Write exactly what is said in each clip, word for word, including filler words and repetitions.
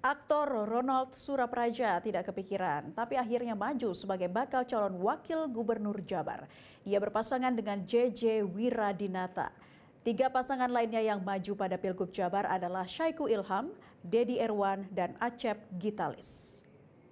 Aktor Ronald Surapraja tidak kepikiran, tapi akhirnya maju sebagai bakal calon wakil gubernur Jabar. Ia berpasangan dengan J J Wiradinata. Tiga pasangan lainnya yang maju pada Pilgub Jabar adalah Syaiqo Ilham, Dedi Erwan, dan Acep Gitalis.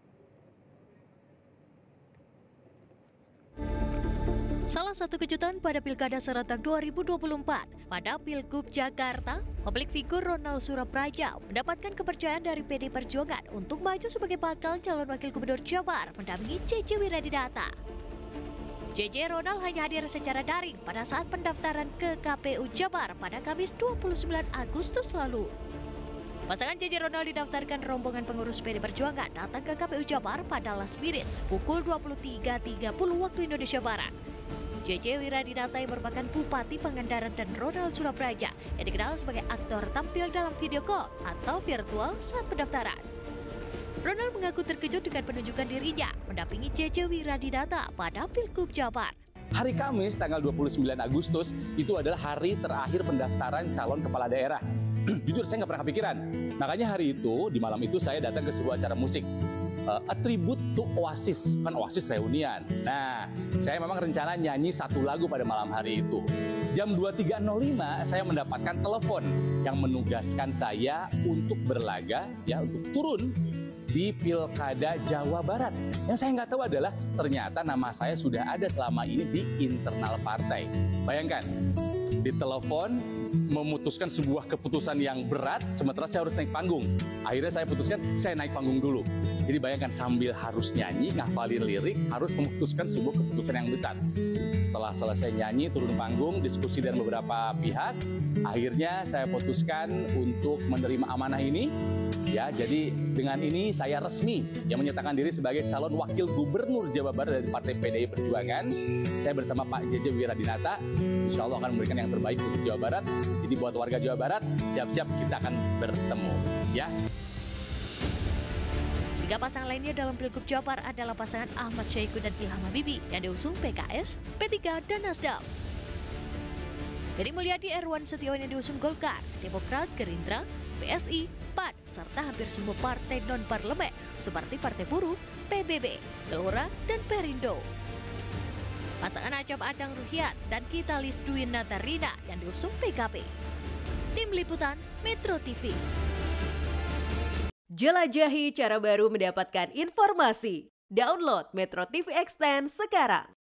Salah satu kejutan pada Pilkada serentak dua ribu dua puluh empat, pada Pilgub Jakarta, publik figur Ronald Surapraja mendapatkan kepercayaan dari P D I Perjuangan untuk maju sebagai bakal calon wakil gubernur Jabar mendampingi J J Wiradinata. J J Ronald hanya hadir secara daring pada saat pendaftaran ke K P U Jabar pada Kamis dua puluh sembilan Agustus lalu. Pasangan J J Ronald didaftarkan rombongan pengurus P D I Perjuangan datang ke K P U Jabar pada last minute pukul dua puluh tiga tiga puluh waktu Indonesia Barat. J J Wiradinata yang merupakan Bupati Pangandaran dan Ronald Surapraja yang dikenal sebagai aktor tampil dalam video call atau virtual saat pendaftaran. Ronald mengaku terkejut dengan penunjukan dirinya mendampingi J J Wiradinata pada Pilgub Jabar. Hari Kamis tanggal dua puluh sembilan Agustus itu adalah hari terakhir pendaftaran calon kepala daerah. Jujur saya nggak pernah kepikiran. Makanya hari itu, di malam itu saya datang ke sebuah acara musik. Uh, a tribute to Oasis, kan Oasis reunian. Nah, saya memang rencana nyanyi satu lagu pada malam hari itu. Jam dua puluh tiga nol lima saya mendapatkan telepon yang menugaskan saya untuk berlaga, ya untuk turun di Pilkada Jawa Barat. Yang saya nggak tahu adalah ternyata nama saya sudah ada selama ini di internal partai. Bayangkan, ditelepon memutuskan sebuah keputusan yang berat, sementara saya harus naik panggung. Akhirnya saya putuskan, saya naik panggung dulu. Jadi bayangkan sambil harus nyanyi, ngafalin lirik, harus memutuskan sebuah keputusan yang besar. Setelah selesai nyanyi, turun panggung, diskusi dengan beberapa pihak, akhirnya saya putuskan untuk menerima amanah ini. Ya, jadi dengan ini saya resmi yang menyatakan diri sebagai calon wakil gubernur Jawa Barat dari Partai P D I Perjuangan. Saya bersama Pak J J Wiradinata, insya Allah akan memberikan yang terbaik untuk Jawa Barat. Jadi buat warga Jawa Barat, siap-siap kita akan bertemu, ya. Tiga pasangan lainnya dalam Pilgub Jabar adalah pasangan Ahmad Syaiqo dan Ilham Habibie yang diusung P K S, P tiga, dan Nasdem. Deddy Mulyadi, Erwan Setiawan yang diusung Golkar, Demokrat, Gerindra, P S I, P A D, serta hampir semua partai non-parlemen seperti Partai Buruh, P B B, Gelora, dan Perindo. Pasangan Acap Adang Ruhyat dan Gitalis Dwi Natarina yang diusung P K B. Tim Liputan Metro T V. Jelajahi cara baru mendapatkan informasi. Download Metro T V Extend sekarang.